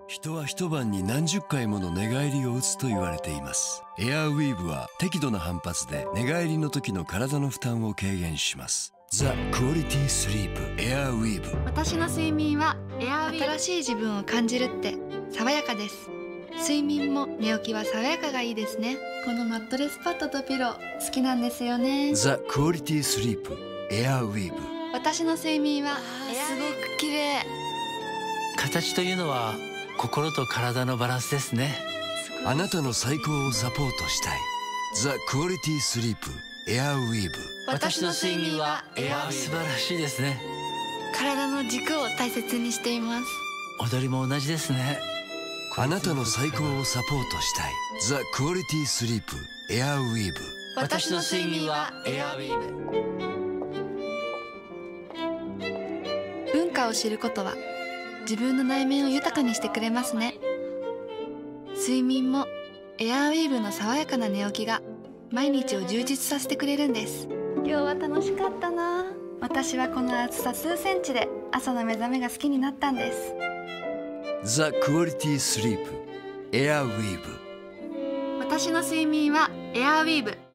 人は一晩に何十回もの寝返りを打つと言われています。エアウィーヴは適度な反発で寝返りの時の体の負担を軽減します。ザ・クオリティスリープエアウィーヴ。 私の睡眠はエアウィーヴ。新しい自分を感じるって爽やかです。睡眠も寝起きは爽やかがいいですね。このマットレスパッドとピロー好きなんですよね。 ザ・クオリティスリープエアウィーヴ。 私の睡眠はすごく綺麗。 形というのは心と体のバランスですね。 あなたの最高をサポートしたい。ザ・クオリティスリープエアウィーヴ。 私の睡眠はエアウィーヴ。素晴らしいですね。 体の軸を大切にしています。 踊りも同じですね。 あなたの最高をサポートしたい。ザ・クオリティスリープエアウィーヴ。 私の睡眠はエアウィーヴ。文化を知ることは自分の内面を豊かにしてくれますね。睡眠もエアウィーヴの爽やかな寝起きが毎日を充実させてくれるんです。今日は楽しかったな。私はこの厚さ数センチで朝の目覚めが好きになったんです。 ザ・クオリティスリープエアウィーヴ。 私の睡眠はエアウィーヴ。